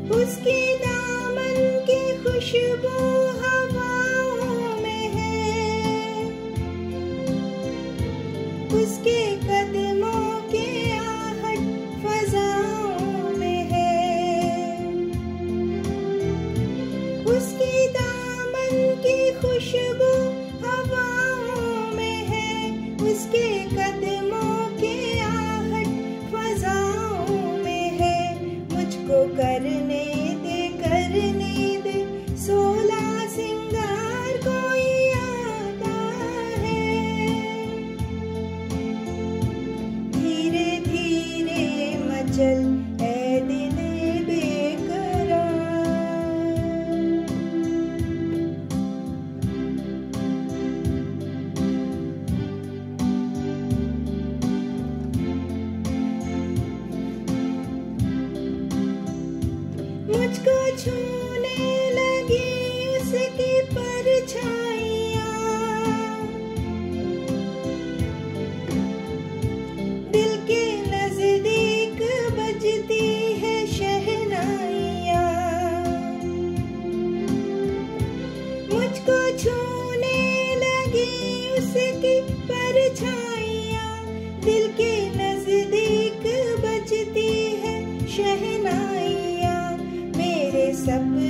उसके दामन की खुशबू हवाओं में है, उसके कदमों के आहट फजाओं में है, उसके दामन की खुशबू हवाओं में है, उसके कदमों के आहट फजाओं में है। मुझको करने दे 16 सिंगार कोई आता है। धीरे धीरे मचल ऐ दिले बेकरार, मुझको छूने लगी उसकी परछाइयाँ, दिल के नजदीक बजती है शहनाइयाँ। मुझको छूने लगी उसकी परछाइयाँ, दिल के नजदीक बजती है शहनाइयाँ। मेरे सपने